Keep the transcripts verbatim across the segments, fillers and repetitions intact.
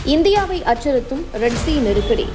இந்தியாவை அச்சுறுத்தும் ரெட் சீ நெருக்கடி.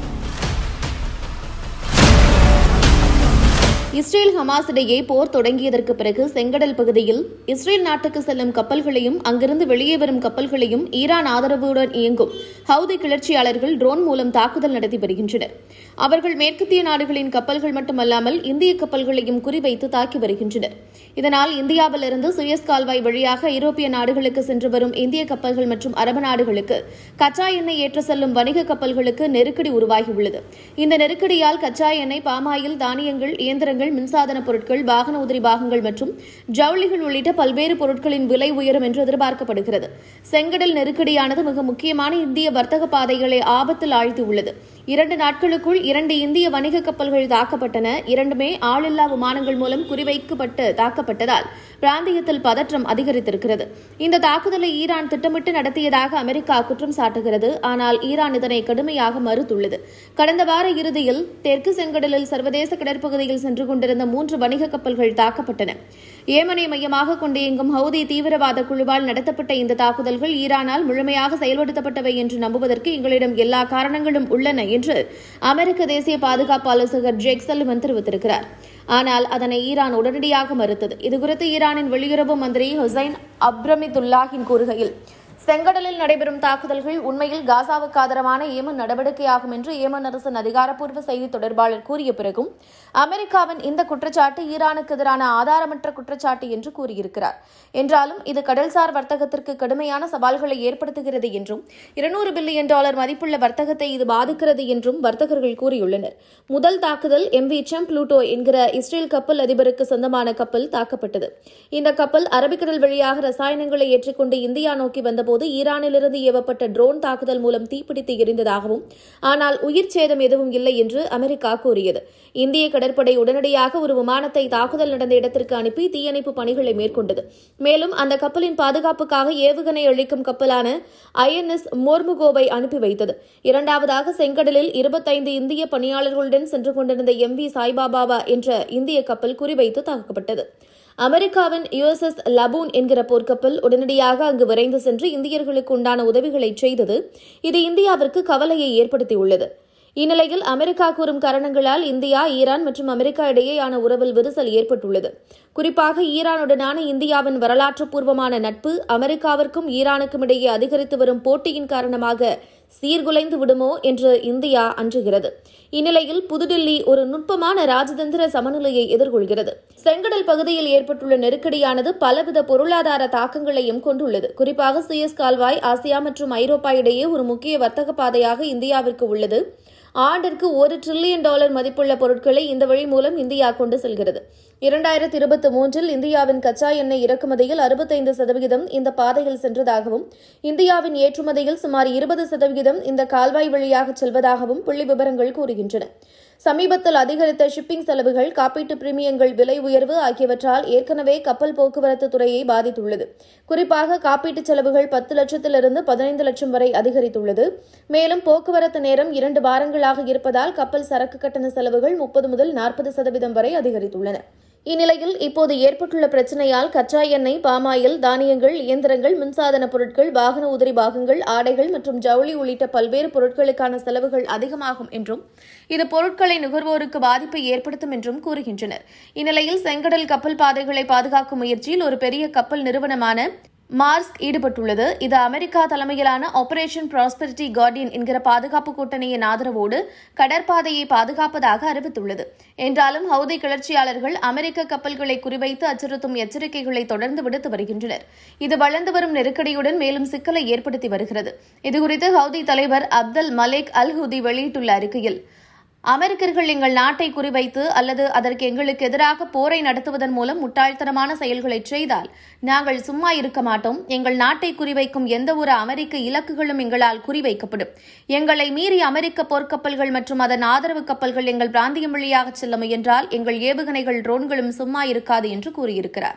இஸ்ரேல் ஹமாஸ் இடையே போர் தொடங்கியதற்கு பிறகு செங்கடல் பகுதியில் இஸ்ரேல் நாட்டுக்கு செல்லும் கப்பல்களையும் அங்கிருந்து வெளியே வரும் கப்பல்களையும் ஈரான் ஆதரவுடன் இயங்கும் ஹவுதி கிளர்ச்சியாளர்கள் ட்ரோன் மூலம் தாக்குதல் நடத்தி வருகின்றனர். அவர்கள் மேற்கத்திய நாடுகளின் கப்பல்கள் மட்டுமல்லாமல் இந்திய கப்பல்களையும் குறிவைத்து தாக்கி வருகின்றனர். இதனால் இந்தியாவிலிருந்து சுயஸ் கால்வாய் வழியாக ஐரோப்பிய நாடுகளுக்கு சென்று வரும் இந்திய கப்பல்கள் மற்றும் அரபு நாடுகளுக்கு கச்சா எண்ணெய் ஏற்ற செல்லும் வணிக கப்பல்களுக்கு நெருக்கடி உருவாகியுள்ளது. இந்த நெருக்கடியால் கச்சா எண்ணெய், பாமாயில், தானியங்கள், இயந்திரங்கள், மின்சாதன பொருட்கள், வாகன உதிரி பாகங்கள் மற்றும் ஜவுளிகள் உள்ளிட்ட பல்வேறு பொருட்களின் விலை உயரும் என்று எதிர்பார்க்கப்படுகிறது. செங்கடல் நெருக்கடியானது மிக முக்கியமான இந்திய வர்த்தக பாதைகளை ஆபத்தில் ஆழ்த்தியுள்ளது. இரண்டு நாட்களுக்குள் இரண்டு இந்திய வணிக கப்பல்கள் தாக்கப்பட்டன. இரண்டுமே ஆளில்லா விமானங்கள் மூலம் குறிவைக்கப்பட்டு தாக்கப்பட்டதால் பிராந்தியத்தில் பதற்றம் அதிகரித்திருக்கிறது. இந்த தாக்குதலை ஈரான் திட்டமிட்டு நடத்தியதாக அமெரிக்கா குற்றம் சாட்டுகிறது. ஆனால் ஈரான் இதனை கடுமையாக மறுத்துள்ளது. கடந்த வார இறுதியில் தெற்கு செங்கடலில் சர்வதேச கடற்பகுதியில் சென்று கொண்டிருந்த மூன்று வணிக கப்பல்கள் தாக்கப்பட்டன. ஏமனை மையமாக கொண்டு இயங்கும் ஹவுதி தீவிரவாத குழுவால் நடத்தப்பட்ட இந்த தாக்குதல்கள் ஈரானால் முழுமையாக செயல்படுத்தப்பட்டவை என்று நம்புவதற்கு எங்களிடம் எல்லா காரணங்களும் உள்ளன என்று அமெரிக்க தேசிய பாதுகாப்பு ஆலோசகர் ஜேக் சல்லிவன் தெரிவித்திருக்கிறார். ஆனால் அதனை ஈரான் உடனடியாக மறுத்தது. இதுகுறித்து ஈரானின் வெளியுறவு மந்திரி ஹுசைன் அப்ரமிதுல்லாஹின் கூறுகையில், செங்கடலில் நடைபெறும் தாக்குதல்கள் உண்மையில் காசாவுக்கு ஆதரவான ஏமன் நடவடிக்கையாகும் என்று ஏமன் அரசின் அதிகாரப்பூர்வ செய்தி தொடர்பாளர் கூறிய பிறகும் அமெரிக்காவின் இந்த குற்றச்சாட்டு ஈரானுக்கு எதிரான ஆதாரமற்ற குற்றச்சாட்டு என்று கூறியிருக்கிறார். என்றாலும் இது கடல்சார் வர்த்தகத்திற்கு கடுமையான சவால்களை ஏற்படுத்துகிறது என்றும் இருநூறு பில்லியன் டாலர் மதிப்புள்ள வர்த்தகத்தை இது பாதிக்கிறது என்றும் வர்த்தகர்கள் கூறியுள்ளனர். முதல் தாக்குதல் எம் வி செம் புளூட்டோ என்கிற இஸ்ரேல் கப்பல் அதிபருக்கு சொந்தமான கப்பல் தாக்கப்பட்டது. இந்த கப்பல் அரபிக்கடல் வழியாக ரசாயனங்களை ஏற்றிக்கொண்டு இந்தியா நோக்கி வந்தபோது ஈரானிலிருந்து ஏவப்பட்ட ட்ரோன் தாக்குதல் மூலம் தீப்பிடித்து எரிந்ததாகவும், ஆனால் உயிர் சேதம் எதுவும் இல்லை என்று அமெரிக்கா கூறியது. இந்திய கடற்படை உடனடியாக ஒரு விமானத்தை தாக்குதல் நடந்த இடத்திற்கு அனுப்பி தீயணைப்பு பணிகளை மேற்கொண்டது. மேலும் அந்த கப்பலின் பாதுகாப்புக்காக ஏவுகணை அளிக்கும் கப்பலான ஐ என் எஸ் மோர்முகோவை அனுப்பி வைத்தது. இரண்டாவதாக செங்கடலில் இருபத்தைந்து இந்திய பணியாளர்களுடன் சென்று கொண்டிருந்த எம் வி சாய்பாபா என்ற இந்திய கப்பல் குறிவைத்து தாக்கப்பட்டது. அமெரிக்காவின் யு எஸ் எஸ் லபூன் என்கிற போர்க்கப்பல் உடனடியாக அங்கு விரைந்து சென்று இந்தியர்களுக்கு உண்டான உதவிகளை செய்தது. இது இந்தியாவிற்கு கவலையை ஏற்படுத்தியுள்ளது. இந்நிலையில் அமெரிக்கா கூறும் காரணங்களால் இந்தியா, ஈரான் மற்றும் அமெரிக்கா இடையேயான உறவில் விரிசல் ஏற்பட்டுள்ளது. குறிப்பாக ஈரானுடனான இந்தியாவின் வரலாற்று பூர்வமான நட்பு அமெரிக்காவிற்கும் ஈரானுக்கும் இடையே அதிகரித்து வரும் போட்டியின் காரணமாக சீர்குலைந்து விடுமோ என்று இந்தியா அஞ்சுகிறது. இந்நிலையில் புதுடில்லி ஒரு நுட்பமான ராஜதந்திர சமநிலையை எதிர்கொள்கிறது. செங்கடல் பகுதியில் ஏற்பட்டுள்ள நெருக்கடியானது பலவித பொருளாதார தாக்கங்களையும் கொண்டுள்ளது. குறிப்பாக சுயஸ் கால்வாய் ஆசியா மற்றும் ஐரோப்பா இடையே ஒரு முக்கிய வர்த்தக பாதையாக இந்தியாவிற்கு உள்ளது. ஆண்டிற்கு ஒரு டிரில்லியன் டாலர் மதிப்புள்ள பொருட்களை இந்த வழி மூலம் இந்தியா கொண்டு செல்கிறது. இரண்டாயிரத்தி இருபத்தி மூன்றில் இந்தியாவின் கச்சா எண்ணெய் இறக்குமதியில் அறுபத்தைந்து சதவீதம் இந்த பாதையில் சென்றதாகவும், இந்தியாவின் ஏற்றுமதியில் சுமார் இருபது சதவீதம் இந்த கால்வாய் வழியாக செல்வதாகவும் புள்ளி விவரங்கள் கூறுகின்றன. சமீபத்தில் அதிகரித்த ஷிப்பிங் செலவுகள், காப்பீட்டு பிரீமியங்கள் விலை உயர்வு ஆகியவற்றால் ஏற்கனவே கப்பல் போக்குவரத்து துறையை பாதித்துள்ளது. குறிப்பாக காப்பீட்டு செலவுகள் பத்து லட்சத்திலிருந்து பதினைந்து லட்சம் வரை அதிகரித்துள்ளது. மேலும் போக்குவரத்து நேரம் இரண்டு வாரங்களாக இருப்பதால் கப்பல் சரக்கு கட்டண செலவுகள் முப்பது முதல் நாற்பது சதவீதம் வரை அதிகரித்துள்ளன. இந்நிலையில் இப்போது ஏற்பட்டுள்ள பிரச்சினையால் கச்சா எண்ணெய், பாமாயில், தானியங்கள், இயந்திரங்கள், மின்சாதன பொருட்கள், வாகன உதிரி பாகங்கள், ஆடைகள் மற்றும் ஜவுளி உள்ளிட்ட பல்வேறு பொருட்களுக்கான செலவுகள் அதிகமாகும் என்றும், இது பொருட்களை நுகர்வோருக்கு பாதிப்பை ஏற்படுத்தும் என்றும் கூறுகின்றனர். இந்நிலையில் செங்கடல் கப்பல் பாதைகளை பாதுகாக்கும் முயற்சியில் ஒரு பெரிய கப்பல் நிறுவனமான மார்ஸ்க் ஈடுபட்டுள்ளது. இது அமெரிக்கா தலைமையிலான ஆபரேஷன் ப்ராஸ்பெரிட்டி கார்டியன் என்கிற பாதுகாப்பு கூட்டணியின் ஆதரவோடு கடற்பாதையை பாதுகாப்பதாக அறிவித்துள்ளது. என்றாலும் ஹவுதி கிளர்ச்சியாளர்கள் அமெரிக்க கப்பல்களை குறிவைத்து அச்சுறுத்தும் எச்சரிக்கைகளை தொடர்ந்து விடுத்து வருகின்றனர். இது வளர்ந்து வரும் நெருக்கடியுடன் மேலும் சிக்கலை ஏற்படுத்தி வருகிறது. இதுகுறித்து ஹவுதி தலைவர் அப்தல் மலேக் அல் ஹூதி வெளியிட்டுள்ள அறிக்கையில், அமெரிக்கர்கள் எங்கள் நாட்டை குறிவைத்து அல்லது அதற்கு எங்களுக்கு எதிராக போரை நடத்துவதன் மூலம் முட்டாள்தனமான செயல்களை செய்தால் நாங்கள் சும்மா இருக்க மாட்டோம். எங்கள் நாட்டை குறிவைக்கும் எந்தவொரு அமெரிக்க இலக்குகளும் எங்களால் குறிவைக்கப்படும். எங்களை மீறி அமெரிக்க போர்க்கப்பல்கள் மற்றும் அதன் ஆதரவு கப்பல்கள் எங்கள் பிராந்தியம் வழியாக செல்ல முயன்றால் எங்கள் ஏவுகணைகள், ட்ரோன்களும் சும்மா இருக்காது என்று கூறியிருக்கிறார்.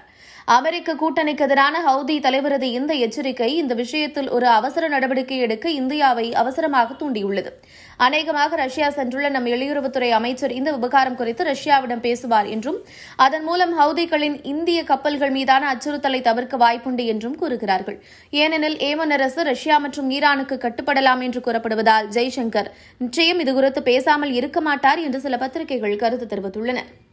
அமெரிக்க கூட்டணிக்கு எதிரான ஹவுதி தலைவரது இந்த எச்சரிக்கை இந்த விஷயத்தில் ஒரு அவசர நடவடிக்கை எடுக்க இந்தியாவை அவசரமாக தூண்டியுள்ளது. அநேகமாக ரஷ்யா சென்றுள்ள நம் வெளியுறவுத்துறை அமைச்சர் இந்த விவகாரம் குறித்து ரஷ்யாவிடம் பேசுவார் என்றும் அதன் மூலம் ஹவுதிகளின் இந்திய கப்பல்கள் மீதான அச்சுறுத்தலை தவிர்க்க வாய்ப்புண்டு என்றும் கூறுகிறார்கள். ஏனெனில் ஏமன் அரசு ரஷ்யா மற்றும் ஈரானுக்கு கட்டுப்படலாம் என்று கூறப்படுவதால் ஜெய்சங்கர் நிச்சயம் இதுகுறித்து பேசாமல் இருக்க மாட்டார் என்று சில பத்திரிகைகள் கருத்து தெரிவித்துள்ளன.